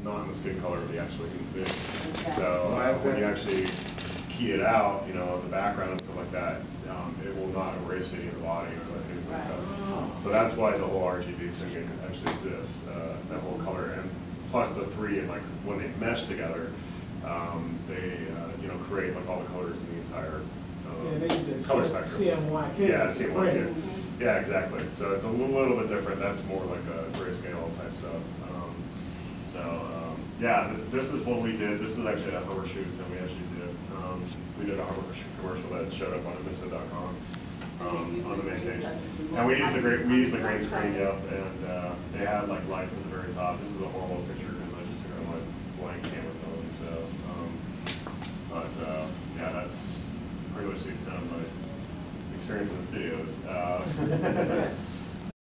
not in the skin color of the actual human being. Okay. So Why is when that? you actually key it out, you know, the background and stuff like that, it will not erase any of the body or anything like that. So that's why the whole RGB thing actually exists, that whole color, and plus the three, like when they mesh together, they you know, create like all the colors in the entire Yeah, they use color that spectrum. CMYK. Yeah, CMYK. Right. Yeah, exactly. So it's a little bit different. That's more like a grayscale type stuff. Yeah, this is what we did. This is actually a hover shoot that we actually did. We did a hover shoot commercial that showed up on Amissa.com on the main page. And we used the green screen, yep, and they had like lights at the very top. This is a horrible picture because I just took it on my blank camera phone. So, yeah, that's pretty much the extent of my experience in the studios.